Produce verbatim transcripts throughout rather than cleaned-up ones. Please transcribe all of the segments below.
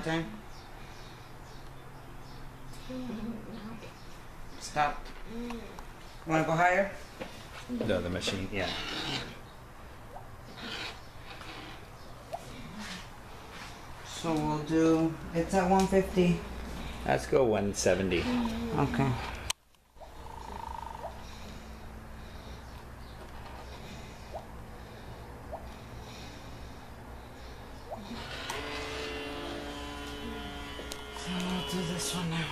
time. Stop. Want to go higher? No, the machine, yeah. So we'll do, it's at one fifty. Let's go one seventy. Okay. So we'll do this one now.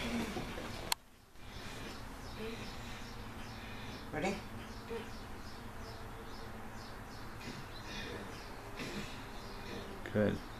Ready? Good.